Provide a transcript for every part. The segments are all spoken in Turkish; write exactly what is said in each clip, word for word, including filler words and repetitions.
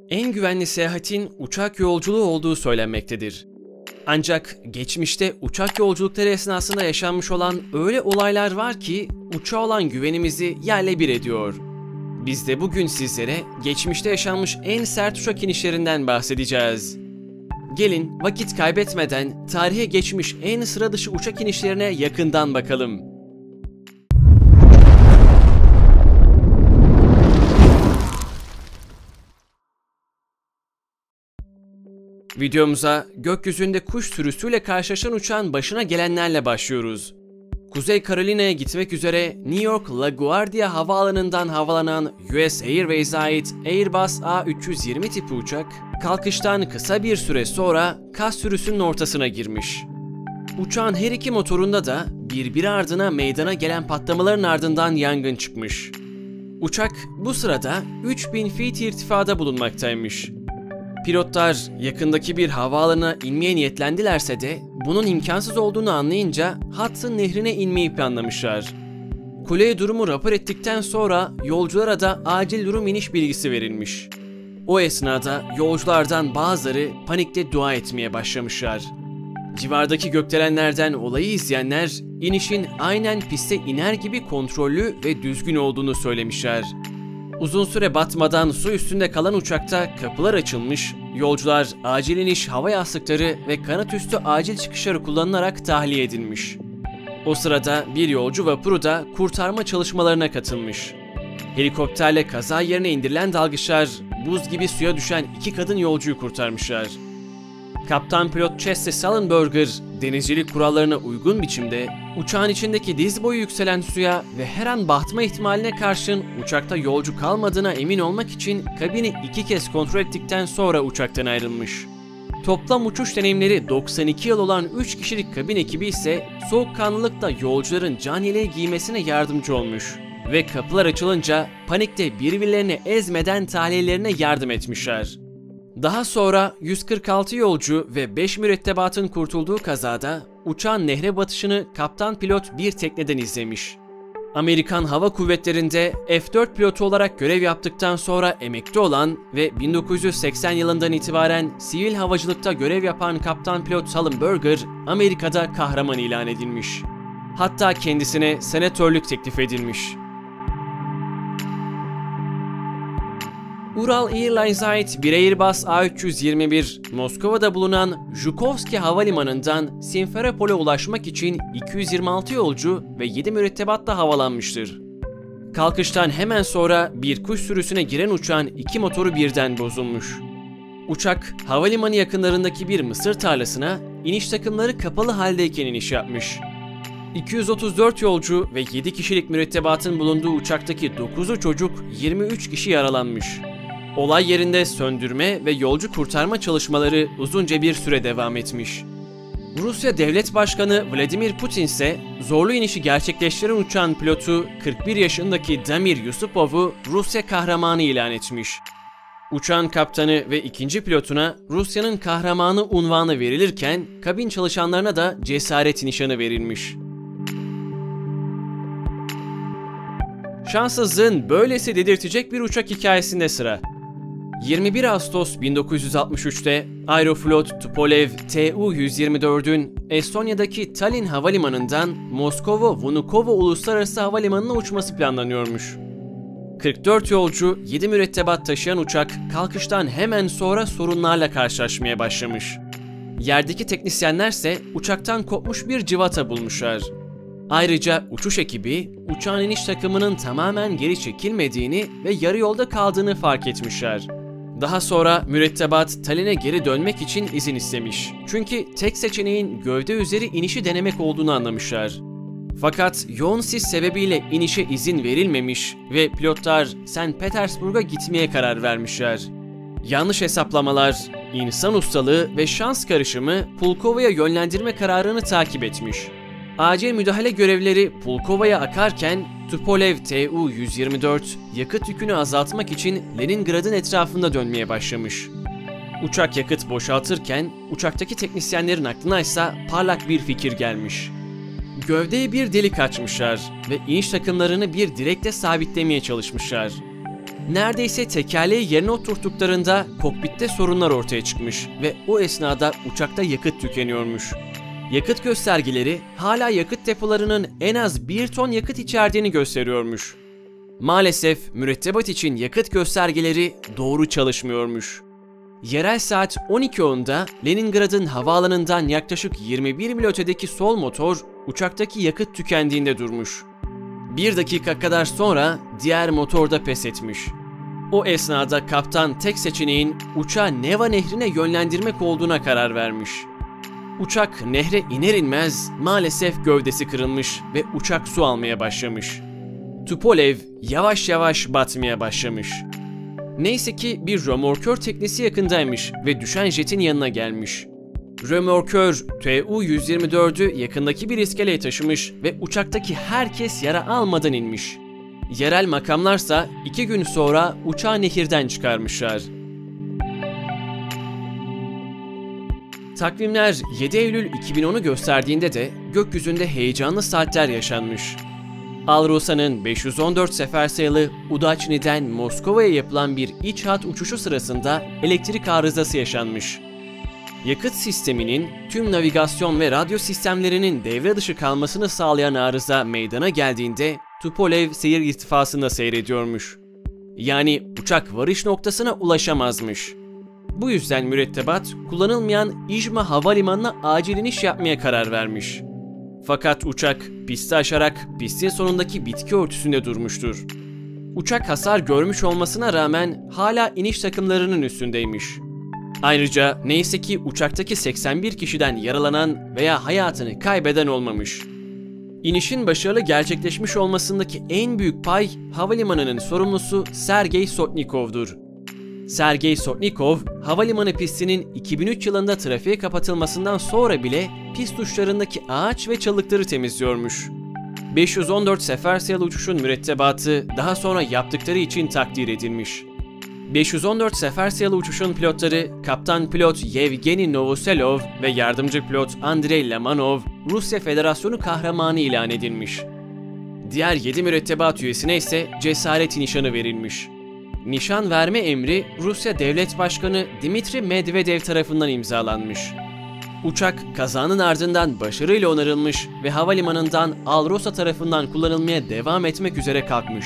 en güvenli seyahatin uçak yolculuğu olduğu söylenmektedir. Ancak geçmişte uçak yolculukları esnasında yaşanmış olan öyle olaylar var ki uçağa olan güvenimizi yerle bir ediyor. Biz de bugün sizlere geçmişte yaşanmış en sert uçak inişlerinden bahsedeceğiz. Gelin vakit kaybetmeden tarihe geçmiş en sıra dışı uçak inişlerine yakından bakalım. Videomuza gökyüzünde kuş sürüsüyle karşılaşan uçağın başına gelenlerle başlıyoruz. Kuzey Carolina'ya gitmek üzere New York LaGuardia Havaalanı'ndan havalanan U S Airways'e ait Airbus A üç yüz yirmi tipi uçak, kalkıştan kısa bir süre sonra kas sürüsünün ortasına girmiş. Uçağın her iki motorunda da birbiri ardına meydana gelen patlamaların ardından yangın çıkmış. Uçak bu sırada üç bin feet irtifada bulunmaktaymış. Pilotlar yakındaki bir havaalanına inmeye niyetlendilerse de bunun imkansız olduğunu anlayınca Hudson Nehri'ne inmeyi planlamışlar. Kuleye durumu rapor ettikten sonra yolculara da acil durum iniş bilgisi verilmiş. O esnada yolculardan bazıları panikle dua etmeye başlamışlar. Civardaki gökdelenlerden olayı izleyenler inişin aynen piste iner gibi kontrollü ve düzgün olduğunu söylemişler. Uzun süre batmadan su üstünde kalan uçakta kapılar açılmış, yolcular acil iniş hava yastıkları ve kanat üstü acil çıkışları kullanılarak tahliye edilmiş. O sırada bir yolcu vapuru da kurtarma çalışmalarına katılmış. Helikopterle kaza yerine indirilen dalgıçlar buz gibi suya düşen iki kadın yolcuyu kurtarmışlar. Kaptan pilot Chester Sullenberger, denizcilik kurallarına uygun biçimde uçağın içindeki diz boyu yükselen suya ve her an batma ihtimaline karşın uçakta yolcu kalmadığına emin olmak için kabini iki kez kontrol ettikten sonra uçaktan ayrılmış. Toplam uçuş deneyimleri doksan iki yıl olan üç kişilik kabin ekibi ise soğukkanlılıkla yolcuların can yeleği giymesine yardımcı olmuş ve kapılar açılınca panikte birbirlerini ezmeden tahliyelerine yardım etmişler. Daha sonra yüz kırk altı yolcu ve beş mürettebatın kurtulduğu kazada uçağın nehre batışını kaptan pilot bir tekneden izlemiş. Amerikan Hava Kuvvetleri'nde F dört pilotu olarak görev yaptıktan sonra emekli olan ve bin dokuz yüz seksen yılından itibaren sivil havacılıkta görev yapan kaptan pilot Sullenberger, Amerika'da kahraman ilan edilmiş. Hatta kendisine senatörlük teklif edilmiş. Ural Airlines'a ait bir Airbus A üç yüz yirmi bir, Moskova'da bulunan Zhukovski Havalimanı'ndan Simferopol'e ulaşmak için iki yüz yirmi altı yolcu ve yedi mürettebatla havalanmıştır. Kalkıştan hemen sonra bir kuş sürüsüne giren uçağın iki motoru birden bozulmuş. Uçak, havalimanı yakınlarındaki bir mısır tarlasına iniş takımları kapalı haldeyken iniş yapmış. iki yüz otuz dört yolcu ve yedi kişilik mürettebatın bulunduğu uçaktaki dokuzu çocuk, yirmi üç kişi yaralanmış. Olay yerinde söndürme ve yolcu kurtarma çalışmaları uzunca bir süre devam etmiş. Rusya Devlet Başkanı Vladimir Putin ise zorlu inişi gerçekleştiren uçağın pilotu kırk bir yaşındaki Damir Yusupov'u Rusya kahramanı ilan etmiş. Uçağın kaptanı ve ikinci pilotuna Rusya'nın kahramanı unvanı verilirken kabin çalışanlarına da cesaret nişanı verilmiş. Şanssızlığın böylesi dedirtecek bir uçak hikayesinde sıra. yirmi bir Ağustos bin dokuz yüz altmış üç'te Aeroflot Tupolev T U yüz yirmi dört'ün Estonya'daki Tallinn Havalimanı'ndan Moskova Vnukovo Uluslararası Havalimanı'na uçması planlanıyormuş. kırk dört yolcu, yedi mürettebat taşıyan uçak kalkıştan hemen sonra sorunlarla karşılaşmaya başlamış. Yerdeki teknisyenlerse uçaktan kopmuş bir cıvata bulmuşlar. Ayrıca uçuş ekibi uçağın iniş takımının tamamen geri çekilmediğini ve yarı yolda kaldığını fark etmişler. Daha sonra mürettebat Tallinn'e geri dönmek için izin istemiş. Çünkü tek seçeneğin gövde üzeri inişi denemek olduğunu anlamışlar. Fakat yoğun sis sebebiyle inişe izin verilmemiş ve pilotlar Sankt Petersburg'a gitmeye karar vermişler. Yanlış hesaplamalar, insan ustalığı ve şans karışımı Pulkova'ya yönlendirme kararını takip etmiş. Acil müdahale görevleri Pulkova'ya akarken Tupolev T U yüz yirmi dört yakıt yükünü azaltmak için Leningrad'ın etrafında dönmeye başlamış. Uçak yakıt boşaltırken uçaktaki teknisyenlerin aklına ise parlak bir fikir gelmiş. Gövdeye bir delik açmışlar ve iniş takımlarını bir direkle sabitlemeye çalışmışlar. Neredeyse tekerleği yerine oturttuklarında kokpitte sorunlar ortaya çıkmış ve o esnada uçakta yakıt tükeniyormuş. Yakıt göstergeleri hala yakıt depolarının en az bir ton yakıt içerdiğini gösteriyormuş. Maalesef mürettebat için yakıt göstergeleri doğru çalışmıyormuş. Yerel saat on iki onda Leningrad'ın havaalanından yaklaşık yirmi bir mil ötedeki sol motor uçaktaki yakıt tükendiğinde durmuş. Bir dakika kadar sonra diğer motor da pes etmiş. O esnada kaptan tek seçeneğin uçağı Neva Nehri'ne yönlendirmek olduğuna karar vermiş. Uçak nehre iner inmez maalesef gövdesi kırılmış ve uçak su almaya başlamış. Tupolev yavaş yavaş batmaya başlamış. Neyse ki bir römorkör teknesi yakındaymış ve düşen jetin yanına gelmiş. Römorkör T U yüz yirmi dördü yakındaki bir iskeleye taşımış ve uçaktaki herkes yara almadan inmiş. Yerel makamlarsa iki gün sonra uçağı nehirden çıkarmışlar. Takvimler yedi Eylül iki bin onu gösterdiğinde de gökyüzünde heyecanlı saatler yaşanmış. Alrosa'nın beş yüz on dört sefer sayılı Udachni'den Moskova'ya yapılan bir iç hat uçuşu sırasında elektrik arızası yaşanmış. Yakıt sisteminin tüm navigasyon ve radyo sistemlerinin devre dışı kalmasını sağlayan arıza meydana geldiğinde Tupolev seyir irtifasında seyrediyormuş. Yani uçak varış noktasına ulaşamazmış. Bu yüzden mürettebat kullanılmayan İjma Havalimanı'na acil iniş yapmaya karar vermiş. Fakat uçak pisti aşarak pistin sonundaki bitki örtüsünde durmuştur. Uçak hasar görmüş olmasına rağmen hala iniş takımlarının üstündeymiş. Ayrıca neyse ki uçaktaki seksen bir kişiden yaralanan veya hayatını kaybeden olmamış. İnişin başarılı gerçekleşmiş olmasındaki en büyük pay havalimanının sorumlusu Sergey Sotnikov'dur. Sergey Sotnikov, havalimanı pistinin iki bin üç yılında trafiğe kapatılmasından sonra bile pist uçlarındaki ağaç ve çalılıkları temizliyormuş. beş yüz on dört sefer sayılı uçuşun mürettebatı daha sonra yaptıkları için takdir edilmiş. beş yüz on dört sefer sayılı uçuşun pilotları kaptan pilot Yevgeni Novoselov ve yardımcı pilot Andrei Lemanov, Rusya Federasyonu kahramanı ilan edilmiş. Diğer yedi mürettebat üyesine ise cesaret nişanı verilmiş. Nişan verme emri Rusya Devlet Başkanı Dmitri Medvedev tarafından imzalanmış. Uçak kazanın ardından başarıyla onarılmış ve havalimanından Alrosa tarafından kullanılmaya devam etmek üzere kalkmış.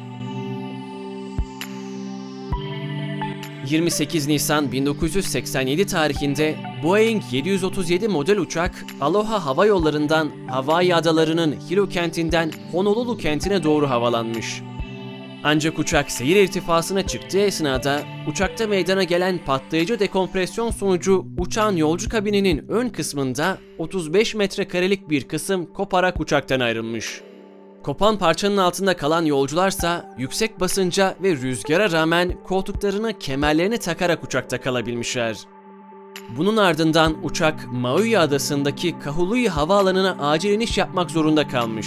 yirmi sekiz Nisan bin dokuz yüz seksen yedi tarihinde Boeing yedi yüz otuz yedi model uçak Aloha Hava Yolları'ndan Hawaii adalarının Hilo kentinden Honolulu kentine doğru havalanmış. Ancak uçak seyir irtifasına çıktığı esnada uçakta meydana gelen patlayıcı dekompresyon sonucu uçağın yolcu kabininin ön kısmında otuz beş metrekarelik bir kısım koparak uçaktan ayrılmış. Kopan parçanın altında kalan yolcularsa yüksek basınca ve rüzgara rağmen koltuklarına kemerlerini takarak uçakta kalabilmişler. Bunun ardından uçak Maui adasındaki Kahului havaalanına acil iniş yapmak zorunda kalmış.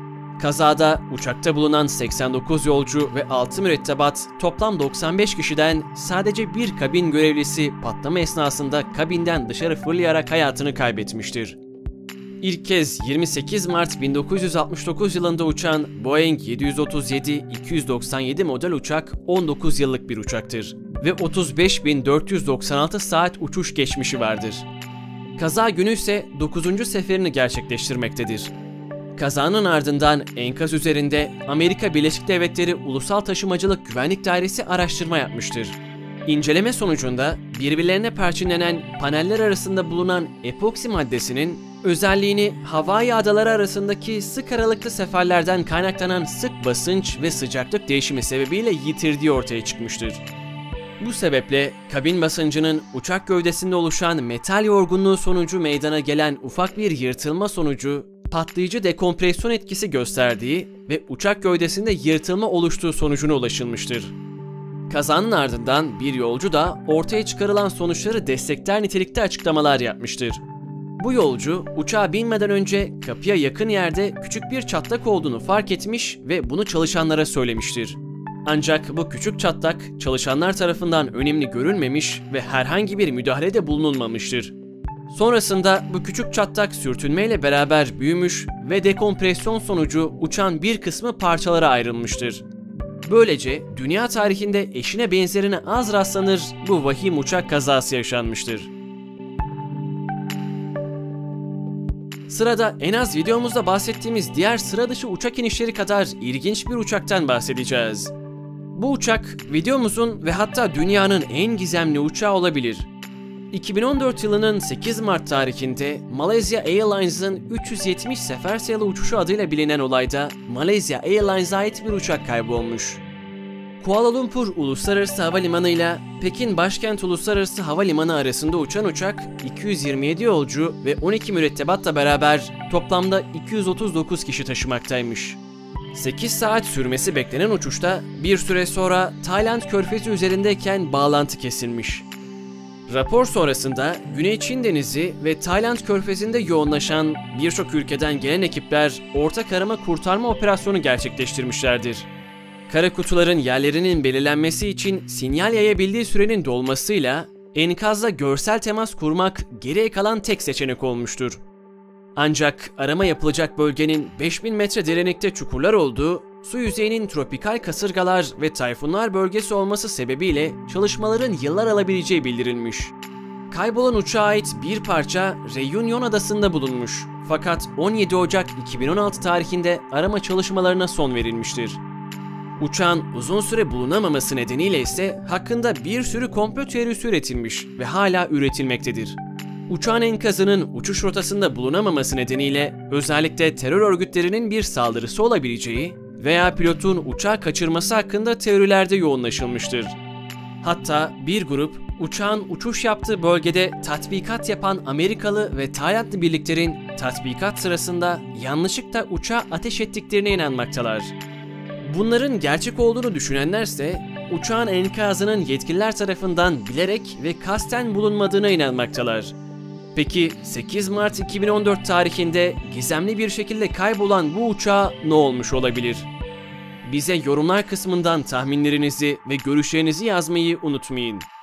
Kazada uçakta bulunan seksen dokuz yolcu ve altı mürettebat toplam doksan beş kişiden sadece bir kabin görevlisi patlama esnasında kabinden dışarı fırlayarak hayatını kaybetmiştir. İlk kez yirmi sekiz Mart bin dokuz yüz altmış dokuz yılında uçan Boeing yedi yüz otuz yedi iki yüz doksan yedi model uçak on dokuz yıllık bir uçaktır ve otuz beş bin dört yüz doksan altı saat uçuş geçmişi vardır. Kaza günü ise dokuzuncu seferini gerçekleştirmektedir. Kazanın ardından enkaz üzerinde Amerika Birleşik Devletleri Ulusal Taşımacılık Güvenlik Dairesi araştırma yapmıştır. İnceleme sonucunda birbirlerine perçinlenen paneller arasında bulunan epoksi maddesinin özelliğini Hawaii adaları arasındaki sık aralıklı seferlerden kaynaklanan sık basınç ve sıcaklık değişimi sebebiyle yitirdiği ortaya çıkmıştır. Bu sebeple kabin basıncının uçak gövdesinde oluşan metal yorgunluğu sonucu meydana gelen ufak bir yırtılma sonucu patlayıcı dekompresyon etkisi gösterdiği ve uçak gövdesinde yırtılma oluştuğu sonucuna ulaşılmıştır. Kazanın ardından bir yolcu da ortaya çıkarılan sonuçları destekler nitelikte açıklamalar yapmıştır. Bu yolcu uçağa binmeden önce kapıya yakın yerde küçük bir çatlak olduğunu fark etmiş ve bunu çalışanlara söylemiştir. Ancak bu küçük çatlak çalışanlar tarafından önemli görülmemiş ve herhangi bir müdahalede bulunulmamıştır. Sonrasında bu küçük çatlak sürtünmeyle beraber büyümüş ve dekompresyon sonucu uçağın bir kısmı parçalara ayrılmıştır. Böylece dünya tarihinde eşine benzerine az rastlanır bu vahim uçak kazası yaşanmıştır. Sırada en az videomuzda bahsettiğimiz diğer sıra dışı uçak inişleri kadar ilginç bir uçaktan bahsedeceğiz. Bu uçak videomuzun ve hatta dünyanın en gizemli uçağı olabilir. iki bin on dört yılının sekiz Mart tarihinde Malaysia Airlines'ın üç yüz yetmiş sefer sayılı uçuşu adıyla bilinen olayda Malaysia Airlines'a ait bir uçak kaybolmuş. Kuala Lumpur Uluslararası Havalimanı ile Pekin Başkent Uluslararası Havalimanı arasında uçan uçak iki yüz yirmi yedi yolcu ve on iki mürettebatla beraber toplamda iki yüz otuz dokuz kişi taşımaktaymış. sekiz saat sürmesi beklenen uçuşta bir süre sonra Tayland Körfezi üzerindeyken bağlantı kesilmiş. Rapor sonrasında Güney Çin Denizi ve Tayland Körfezi'nde yoğunlaşan birçok ülkeden gelen ekipler ortak arama kurtarma operasyonu gerçekleştirmişlerdir. Kara kutuların yerlerinin belirlenmesi için sinyal yayabildiği sürenin dolmasıyla enkazla görsel temas kurmak geriye kalan tek seçenek olmuştur. Ancak arama yapılacak bölgenin beş bin metre derinlikte çukurlar olduğu, su yüzeyinin tropikal kasırgalar ve tayfunlar bölgesi olması sebebiyle çalışmaların yıllar alabileceği bildirilmiş. Kaybolan uçağa ait bir parça Reunion Adası'nda bulunmuş. Fakat on yedi Ocak iki bin on altı tarihinde arama çalışmalarına son verilmiştir. Uçağın uzun süre bulunamaması nedeniyle ise hakkında bir sürü komplo teorisi üretilmiş ve hala üretilmektedir. Uçağın enkazının uçuş rotasında bulunamaması nedeniyle özellikle terör örgütlerinin bir saldırısı olabileceği veya pilotun uçağı kaçırması hakkında teorilerde yoğunlaşılmıştır. Hatta bir grup uçağın uçuş yaptığı bölgede tatbikat yapan Amerikalı ve Taylandlı birliklerin tatbikat sırasında yanlışlıkla uçağa ateş ettiklerine inanmaktalar. Bunların gerçek olduğunu düşünenlerse uçağın enkazının yetkililer tarafından bilerek ve kasten bulunmadığına inanmaktalar. Peki sekiz Mart iki bin on dört tarihinde gizemli bir şekilde kaybolan bu uçağa ne olmuş olabilir? Bize yorumlar kısmından tahminlerinizi ve görüşlerinizi yazmayı unutmayın.